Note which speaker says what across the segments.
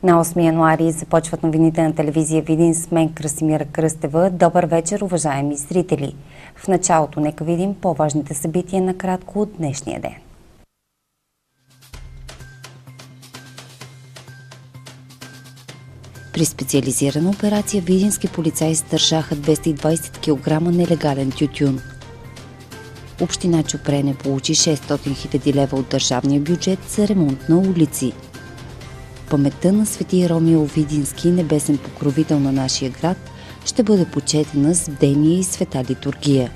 Speaker 1: На 8 януари започват новините на телевизия Видин с мен Красимира Кръстева. Добър вечер, уважаеми зрители! В началото нека видим по-важните събития накратко от днешния ден. При специализирана операция видински полицаи задържаха 220 кг нелегален тютюн. Община Чупрене получи 600 000 лева от държавния бюджет за ремонт на улици. Паметта на свети Ромио Видински, небесен покровител на нашия град, ще бъде почетена с бдение и света литургия.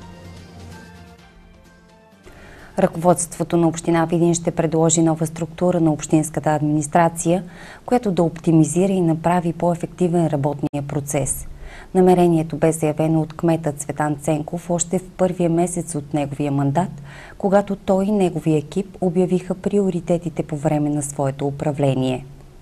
Speaker 1: Ръководството на община Видин ще предложи нова структура на общинската администрация, която да оптимизира и направи по-ефективен работния процес. Намерението бе заявено от кмета Цветан Ценков още в първия месец от неговия мандат, когато той и неговия екип обявиха приоритетите по време на своето управление.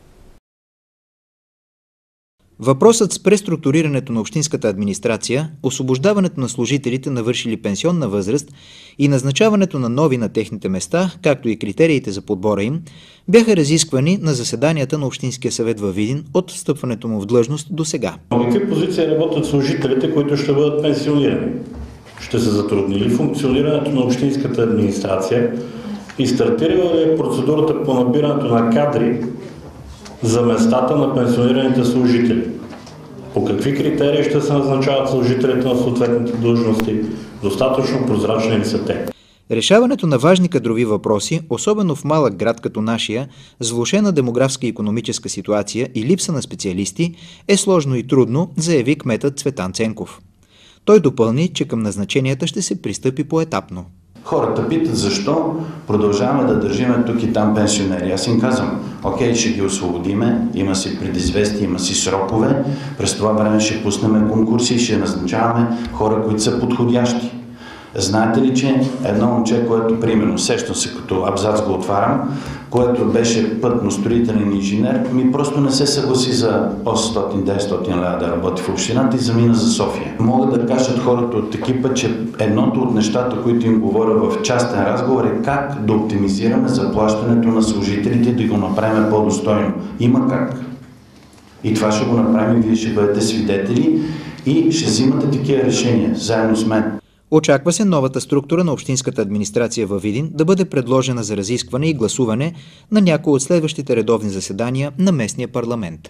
Speaker 2: Въпросът с преструктурирането на общинската администрация, освобождаването на служителите, навършили пенсионна възраст и назначаването на нови на техните места, както и критериите за подбора им, бяха разисквани на заседанията на Общинския съвет във Видин от встъпването му в длъжност до сега.
Speaker 3: В какви позиции работят служителите, които ще бъдат пенсионирани? Ще се затрудни ли функционирането на общинската администрация и стартирала ли е процедурата по набирането на кадри за местата на пенсионираните служители? По какви критерии ще се назначават служителите на съответните длъжности? Достатъчно прозрачни ли са те?
Speaker 2: Решаването на важни кадрови въпроси, особено в малък град като нашия, с влошена демографска и икономическа ситуация и липса на специалисти, е сложно и трудно, заяви кметът Цветан Ценков. Той допълни, че към назначенията ще се пристъпи поетапно.
Speaker 4: Хората питат защо продължаваме да държиме тук и там пенсионери. Аз им казвам, окей, ще ги освободиме, има си предизвестия, има си срокове, през това време ще пуснем конкурси и ще назначаваме хора, които са подходящи. Знаете ли, че едно момче, което примерно, сещам се като абзац го отварям, което беше пътно-строителен инженер, ми просто не се съгласи за 800-900 лева да работи в общината и замина за София. Могат да кажат хората от екипа, че едното от нещата, които им говоря в частен разговор е как да оптимизираме заплащането на служителите, да го направим по-достойно. Има как. И това ще го направим, вие ще бъдете свидетели и ще взимате такива решения, заедно с мен.
Speaker 2: Очаква се новата структура на общинската администрация във Видин да бъде предложена за разискване и гласуване на някои от следващите редовни заседания на местния парламент.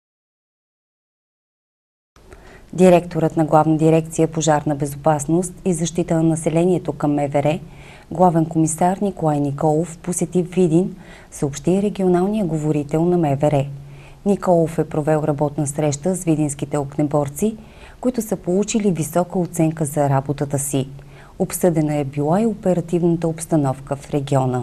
Speaker 1: Директорът на Главна дирекция Пожарна безопасност и защита на населението към МВР, главен комисар Николай Николов, посети Видин, съобщи регионалния говорител на МВР. Николов е провел работна среща с видинските огнеборци, които са получили висока оценка за работата си. Обсъдена е била и оперативната обстановка в региона.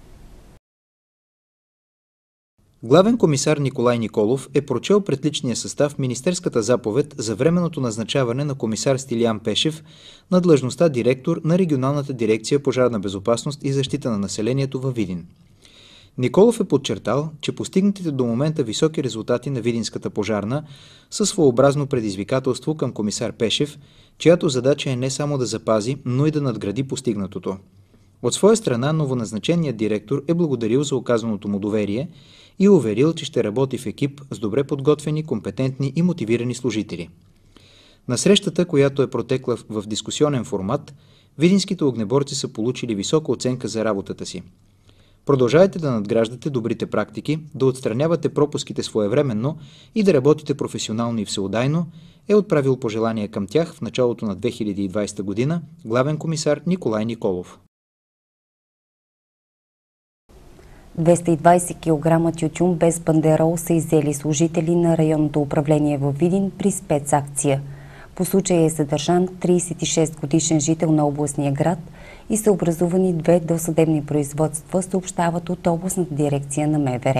Speaker 2: Главен комисар Николай Николов е прочел пред личния състав министерската заповед за временното назначаване на комисар Стилиян Пешев на длъжността директор на регионалната дирекция Пожарна безопасност и защита на населението във Видин. Николов е подчертал, че постигнатите до момента високи резултати на видинската пожарна са своеобразно предизвикателство към комисар Пешев, чиято задача е не само да запази, но и да надгради постигнатото. От своя страна, новоназначеният директор е благодарил за оказаното му доверие и уверил, че ще работи в екип с добре подготвени, компетентни и мотивирани служители. На срещата, която е протекла в дискусионен формат, видинските огнеборци са получили висока оценка за работата си. Продължавайте да надграждате добрите практики, да отстранявате пропуските своевременно и да работите професионално и всеотдайно, е отправил пожелания към тях в началото на 2020 година главен комисар Николай Николов.
Speaker 1: 220 кг тютюн без бандерол са иззели служители на районното управление във Видин при спецакция. По случая е задържан 36-годишен жител на областния град и са образувани 2 досъдебни производства, съобщават от областната дирекция на МВР.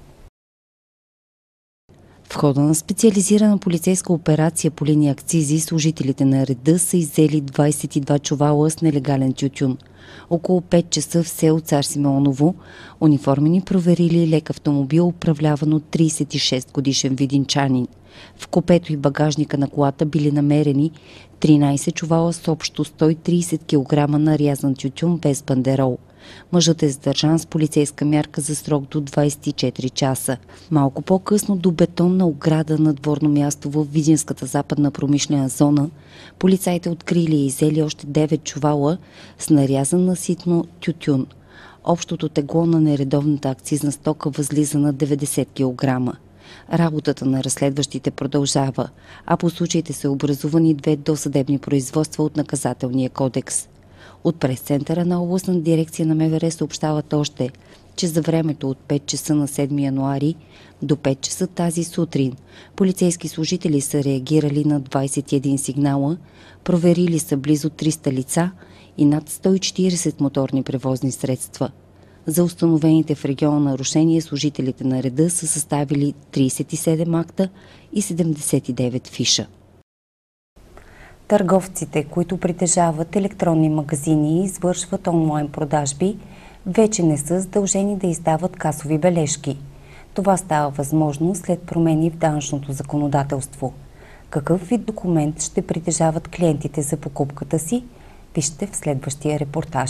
Speaker 1: В хода на специализирана полицейска операция по линия акцизи, служителите на реда са иззели 22 чувала с нелегален тютюн. Около 5 часа в село Цар Симеоново униформени проверили лек автомобил, управляван от 36-годишен видинчанин. В купето и багажника на колата били намерени 13 чувала с общо 130 кг нарязан тютюн без бандерол. Мъжът е задържан с полицейска мярка за срок до 24 часа. Малко по-късно до бетонна ограда на дворно място в Видинската западна промишлена зона полицаите открили и иззели още 9 чувала с нарязан наситно тютюн. Общото тегло на нередовната акцизна стока възлиза на 90 кг. Работата на разследващите продължава, а по случаите са образувани 2 досъдебни производства от Наказателния кодекс. От прес-центъра на областна дирекция на МВР съобщават още, че за времето от 5 часа на 7 януари до 5 часа тази сутрин полицейски служители са реагирали на 21 сигнала, проверили са близо 300 лица и над 140 моторни превозни средства. За установените в региона нарушения служителите на реда са съставили 37 акта и 79 фиша. Търговците, които притежават електронни магазини и извършват онлайн продажби, вече не са задължени да издават касови бележки. Това става възможно след промени в данъчното законодателство. Какъв вид документ ще притежават клиентите за покупката си? Вижте в следващия репортаж.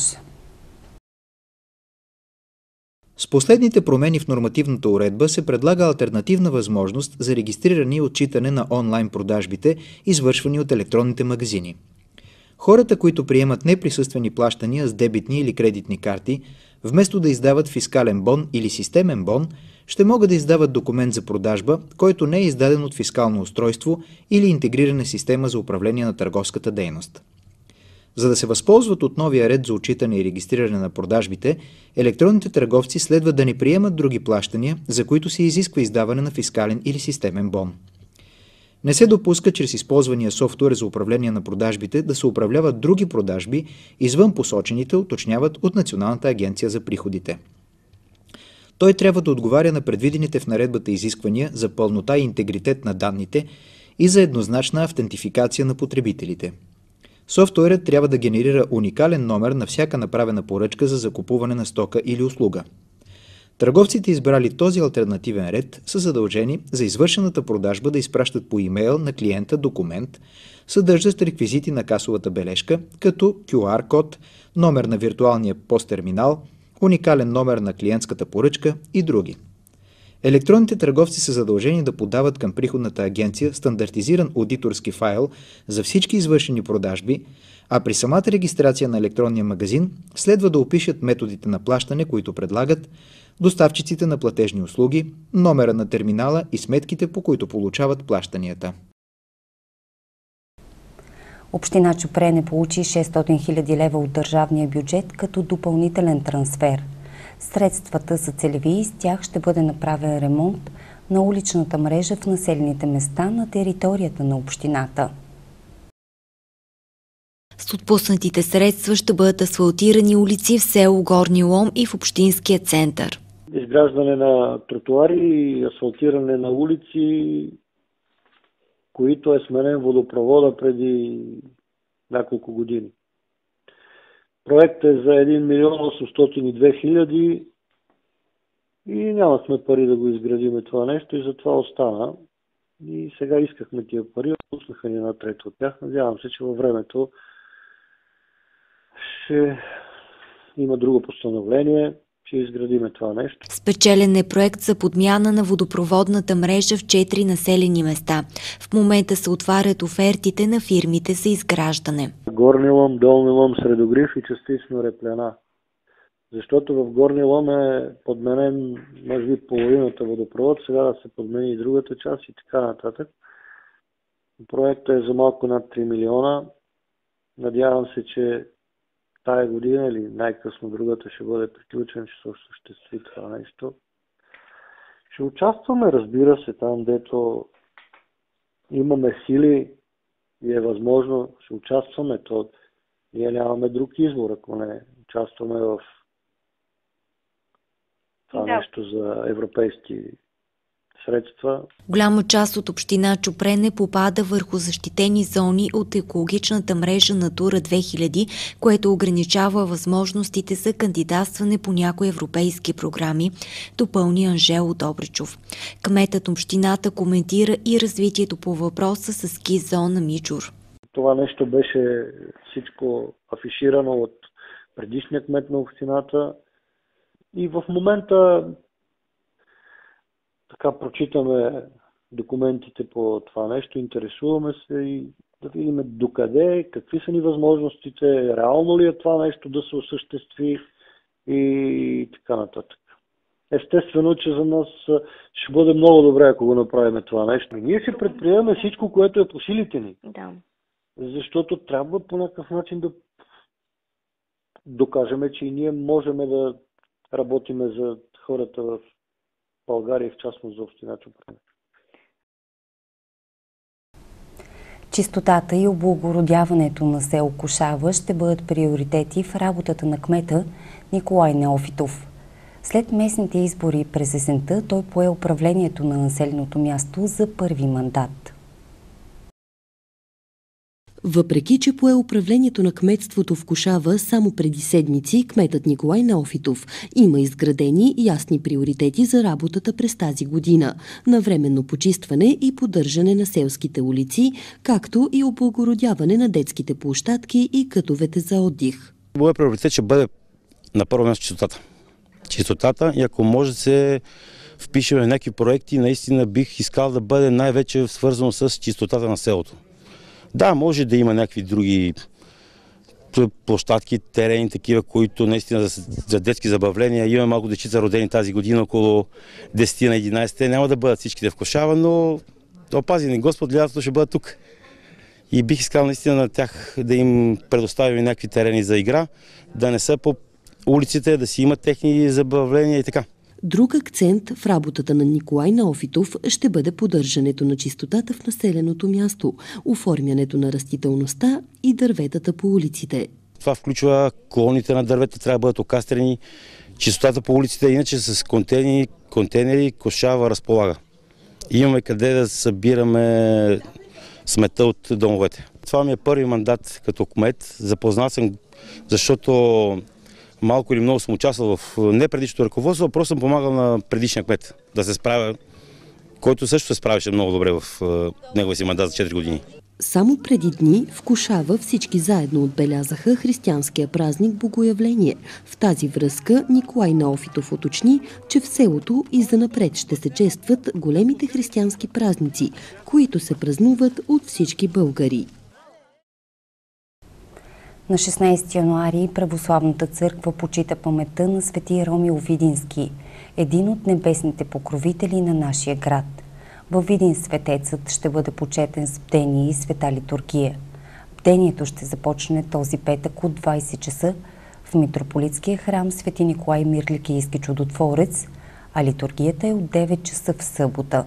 Speaker 2: С последните промени в нормативната уредба се предлага алтернативна възможност за регистриране и отчитане на онлайн продажбите, извършвани от електронните магазини. Хората, които приемат неприсъствени плащания с дебитни или кредитни карти, вместо да издават фискален бон или системен бон, ще могат да издават документ за продажба, който не е издаден от фискално устройство или интегрирана система за управление на търговската дейност. За да се възползват от новия ред за отчитане и регистриране на продажбите, електронните търговци следва да не приемат други плащания, за които се изисква издаване на фискален или системен бон. Не се допуска чрез използвания софтуер за управление на продажбите да се управляват други продажби, извън посочените, уточняват от Националната агенция за приходите. Той трябва да отговаря на предвидените в наредбата изисквания за пълнота и интегритет на данните и за еднозначна автентификация на потребителите. Софтуерът трябва да генерира уникален номер на всяка направена поръчка за закупуване на стока или услуга. Търговците, избрали този алтернативен ред, са задължени за извършената продажба да изпращат по имейл на клиента документ, съдържащ реквизити на касовата бележка, като QR код, номер на виртуалния посттерминал, уникален номер на клиентската поръчка и други. Електронните търговци са задължени да подават към приходната агенция стандартизиран аудиторски файл за всички извършени продажби, а при самата регистрация на електронния магазин следва да опишат методите на плащане, които предлагат, доставчиците на платежни услуги, номера на терминала и сметките, по които получават плащанията.
Speaker 1: Община Чупрене получи 600 000 лева от държавния бюджет като допълнителен трансфер. Средствата са целеви и с тях ще бъде направен ремонт на уличната мрежа в населените места на територията на общината.
Speaker 5: С отпуснатите средства ще бъдат асфалтирани улици в село Горни Лом и в общинския център.
Speaker 6: Изграждане на тротуари и асфалтиране на улици, които е сменен водопровода преди няколко години. Проектът е за 1 милион 802 хиляди и нямахме пари да го изградиме това нещо и затова остана. И сега искахме тия пари, отпуснаха ни една трета от тях. Надявам се, че във времето ще има друго постановление, ще изградиме това нещо.
Speaker 5: Спечелен е проект за подмяна на водопроводната мрежа в 4 населени места. В момента се отварят офертите на фирмите за изграждане.
Speaker 6: Горни Лом, Долни Лом, Средогрив и частично Репляна. Защото в Горни Лом е подменен, може би, половината водопровод, сега да се подмени и другата част и така нататък. Проектът е за малко над 3 милиона. Надявам се, че тая година или най-късно другата ще бъде приключен, ще се осъществи това нещо. Ще участваме, разбира се, там, дето имаме сили и е възможно, ще участваме. То ние нямаме друг избор, ако не участваме в това нещо за европейски средства.
Speaker 5: Голяма част от община Чупрене попада върху защитени зони от екологичната мрежа Натура 2000, което ограничава възможностите за кандидатстване по някои европейски програми, допълни Анжело Добричов. Кметът общината коментира и развитието по въпроса с ски зона Мичур.
Speaker 6: Това нещо беше всичко афиширано от предишния кмет на общината. И в момента така прочитаме документите по това нещо, интересуваме се и да видим докъде, какви са ни възможностите, реално ли е това нещо да се осъществи и така нататък. Естествено, че за нас ще бъде много добре, ако го направим това нещо. Ние ще предприемаме всичко, което е по силите ни.
Speaker 7: Да.
Speaker 6: Защото трябва по някакъв начин да докажем, че и ние можем да работим за хората в България и в частност за община Чупрене.
Speaker 1: Чистотата и облагородяването на село Кошава ще бъдат приоритети в работата на кмета Николай Неофитов. След местните избори през есента той пое управлението на населеното място за първи мандат.
Speaker 8: Въпреки че пое управлението на кметството в Кошава само преди седмици, кметът Николай Неофитов има изградени ясни приоритети за работата през тази година – навременно почистване и поддържане на селските улици, както и облагородяване на детските площадки и кътовете за отдих.
Speaker 9: Моят приоритет ще бъде на първо място чистотата. Чистотата и ако може да се впишем в някакви проекти, наистина бих искал да бъде най-вече свързано с чистотата на селото. Да, може да има някакви други площадки, терени, такива, които наистина за детски забавления. Има малко дечица родени тази година, около 10 на 11. Няма да бъдат всичките в Кошава, но опази ни Господ, лятото ще бъдат тук. И бих искал наистина на тях да им предоставим някакви терени за игра, да не са по улиците, да си имат техни забавления и така.
Speaker 8: Друг акцент в работата на Николай Неофитов ще бъде поддържането на чистотата в населеното място, оформянето на растителността и дърветата по улиците.
Speaker 9: Това включва клоните на дървета, трябва да бъдат окастрени, чистотата по улиците, иначе с контейнери Кошава разполага. Имаме къде да събираме смета от домовете. Това ми е първи мандат като кмет. Запознат съм, защото малко или много съм участвал в не предишното ръководство, а просто съм помагал на предишния кмет да се справя, който също се справяше много добре в неговия си мандат за 4 години.
Speaker 8: Само преди дни в Кошава всички заедно отбелязаха християнския празник Богоявление. В тази връзка Николай Неофитов уточни, че в селото и занапред ще се честват големите християнски празници, които се празнуват от всички българи.
Speaker 1: На 16 януари Православната църква почита паметта на свети Ромил Видински, един от небесните покровители на нашия град. Във Видин светецът ще бъде почетен с бдение и света литургия. Бдението ще започне този петък от 20 часа в митрополитския храм Свети Николай Мирликийски чудотворец, а литургията е от 9 часа в събота.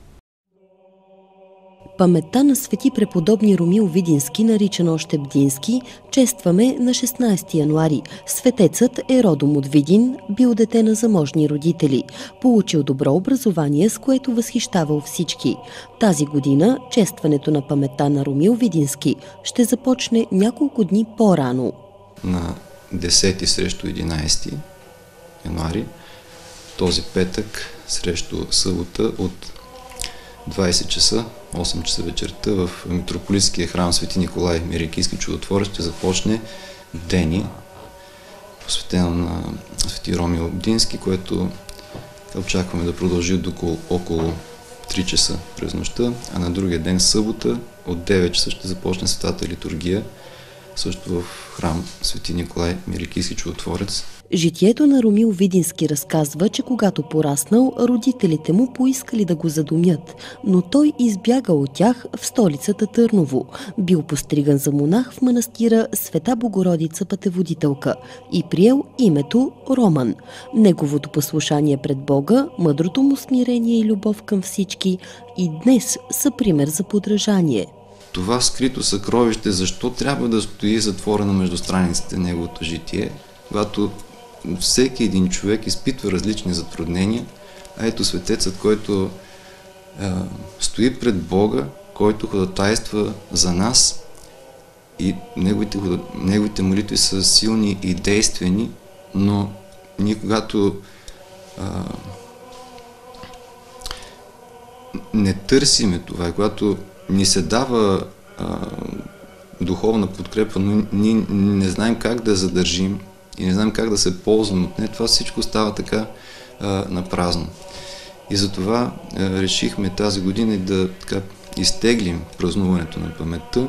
Speaker 8: Паметта на свети преподобни Ромил Видински, наричан още Бдински, честваме на 16 януари. Светецът е родом от Видин, бил дете на заможни родители. Получил добро образование, с което възхищавал всички. Тази година честването на паметта на Ромил Видински ще започне няколко дни по-рано.
Speaker 10: На 10 срещу 11 януари, този петък срещу събота от 20 часа, 8 часа вечерта в митрополитския храм Свети Николай Мирликийски чудотворец ще започне бдение, посветено на Свети Ромил Бдински, което очакваме да продължи до около 3 часа през нощта, а на другия ден, събота, от 9 часа ще започне светата литургия, също в храм Свети Николай Мирликийски чудотворец.
Speaker 8: Житието на Ромил Видински разказва, че когато пораснал, родителите му поискали да го задумят, но той избягал от тях в столицата Търново. Бил постриган за монах в манастира Света Богородица Пътеводителка и приел името Роман. Неговото послушание пред Бога, мъдрото му смирение и любов към всички и днес са пример за подражание.
Speaker 10: Това скрито съкровище, защо трябва да стои затворено между страниците неговото житие, когато всеки един човек изпитва различни затруднения, а ето светецът, който стои пред Бога, който ходатайства за нас и неговите молитви са силни и действени, но ние когато не търсиме това, когато ни се дава духовна подкрепа, но ние не знаем как да задържим и не знам как да се ползвам от нея, това всичко става така на празно. И затова решихме тази година да така изтеглим празнуването на паметта.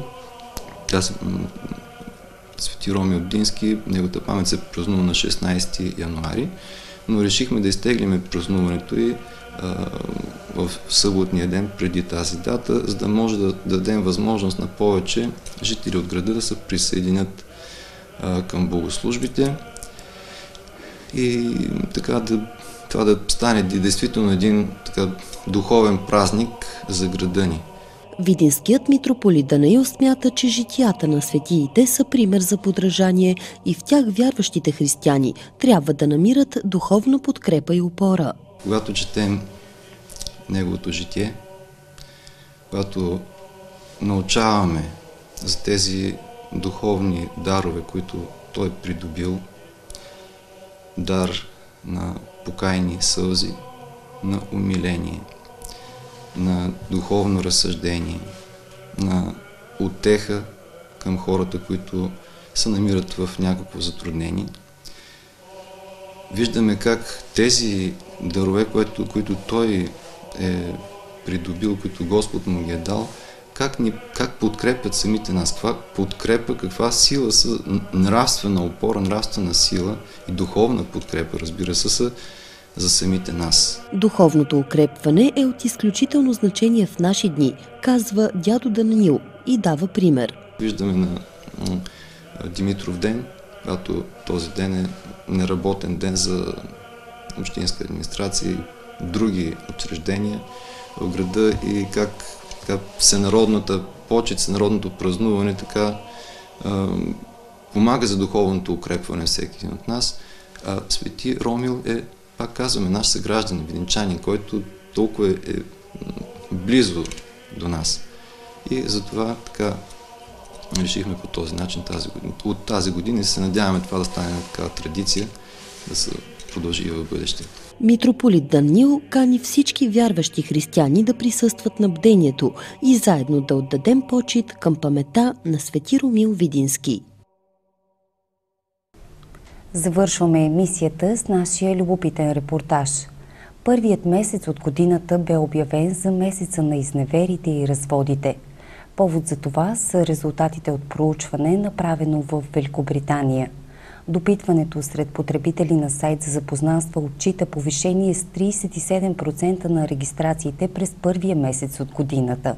Speaker 10: Свети Ромил Дински, неговата памет се празнува на 16 януари, но решихме да изтеглиме празнуването и в съботния ден преди тази дата, за да може да дадем възможност на повече жители от града да се присъединят към богослужбите и така това да стане действително един така духовен празник за града ни.
Speaker 8: Видинският митрополит Данаил смята, че житията на светиите са пример за подражание и в тях вярващите християни трябва да намират духовна подкрепа и опора.
Speaker 10: Когато четем неговото житие, когато научаваме за тези духовни дарове, които той е придобил, дар на покайни сълзи, на умиление, на духовно разсъждение, на утеха към хората, които се намират в някакво затруднение. Виждаме как тези дарове, които той е придобил, които Господ му ги е дал, как подкрепят самите нас, каква подкрепа, каква сила са, нравствена опора, нравствена сила и духовна подкрепа, разбира се, са за самите нас.
Speaker 8: Духовното укрепване е от изключително значение в наши дни, казва дядо Данаил и дава пример.
Speaker 10: Виждаме на Димитров ден, когато този ден е неработен ден за общинска администрация и други учреждения в града и как всенародната почет, всенародното празнуване така помага за духовното укрепване всеки един от нас. Свети Ромил е, пак казваме, наш съгражданин, видинчанин, който толкова е близо до нас. И затова така решихме по този начин от тази година и се надяваме това да стане такава традиция, да се продължи и в бъдеще.
Speaker 8: Митрополит Данаил кани всички вярващи християни да присъстват на бдението и заедно да отдадем почит към паметта на свети Ромил Видински.
Speaker 1: Завършваме емисията с нашия любопитен репортаж. Първият месец от годината бе обявен за месеца на изневерите и разводите. Повод за това са резултатите от проучване, направено в Великобритания. Допитването сред потребители на сайт за запознанства отчита повишение с 37% на регистрациите през първия месец от годината.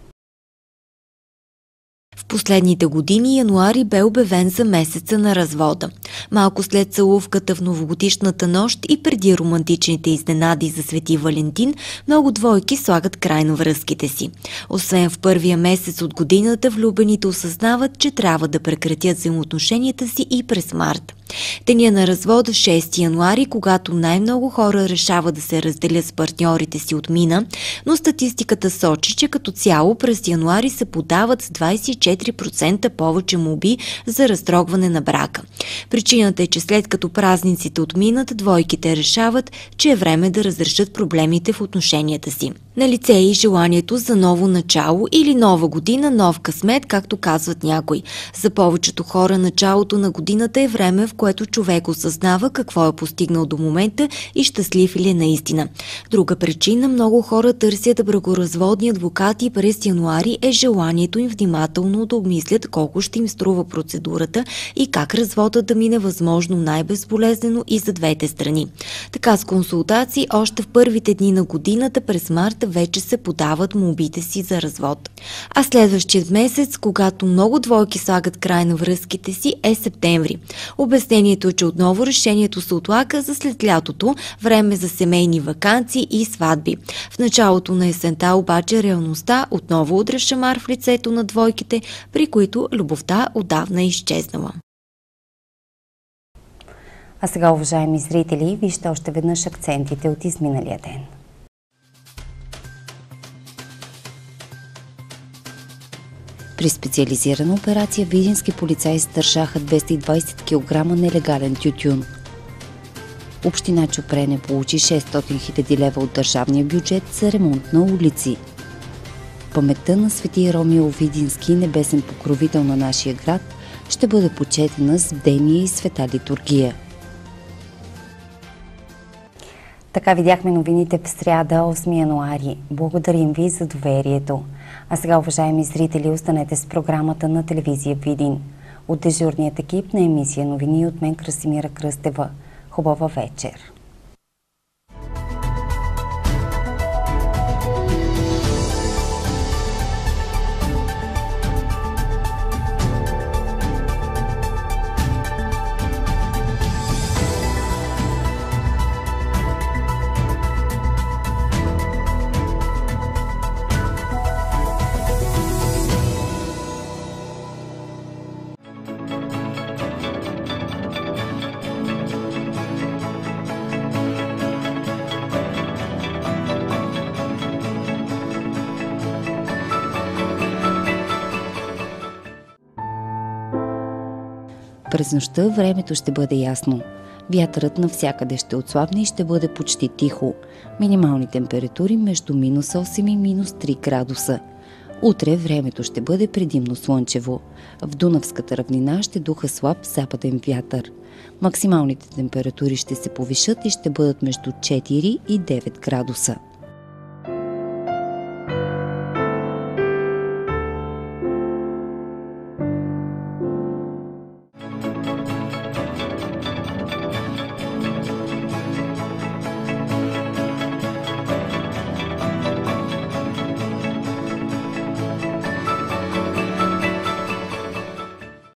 Speaker 5: В последните години януари бе обявен за месеца на развода. Малко след целувката в новогодишната нощ и преди романтичните изненади за Свети Валентин, много двойки слагат край на връзките си. Освен в първия месец от годината, влюбените осъзнават, че трябва да прекратят взаимоотношенията си и през март. Деня на развода 6 януари, когато най-много хора решават да се разделят с партньорите си, отмина, но статистиката сочи, че като цяло през януари се подават с 24% повече молби за разтрогване на брака. Причината е, че след като празниците отминат, двойките решават, че е време да разрешат проблемите в отношенията си. Налице е и желанието за ново начало или нова година, нов късмет, както казват някои. За повечето хора началото на годината е време, в което човек осъзнава какво е постигнал до момента и щастлив ли е наистина. Друга причина, много хора търсят бракоразводни адвокати през януари, е желанието им внимателно да обмислят колко ще им струва процедурата и как разводът да мине възможно най-безболезнено и за двете страни. Така с консултации още в първите дни на годината през март вече се подават молбите си за развод. А следващият месец, когато много двойки слагат край на връзките си, е септември. Обяснението е, че отново решението се отлага за след лятото, време за семейни ваканции и сватби. В началото на есента обаче реалността отново удря шамар в лицето на двойките, при които любовта отдавна е изчезнала.
Speaker 1: А сега, уважаеми зрители, вижте още веднъж акцентите от изминалия ден. При специализирана операция видински полицаи задържаха 220 кг нелегален тютюн. Община Чупрене получи 600 000 лева от държавния бюджет за ремонт на улици. Паметта на свети Ромил Видински, небесен покровител на нашия град, ще бъде почетена с бдение и света литургия. Така видяхме новините в сряда, 8 януари. Благодарим ви за доверието. А сега, уважаеми зрители, останете с програмата на телевизия Видин. От дежурният екип на емисия новини от мен Красимира Кръстева. Хубава вечер! През нощта времето ще бъде ясно. Вятърът навсякъде ще отслабне и ще бъде почти тихо. Минимални температури между -8 и -3 градуса. Утре времето ще бъде предимно слънчево. В Дунавската равнина ще духа слаб западен вятър. Максималните температури ще се повишат и ще бъдат между 4 и 9 градуса.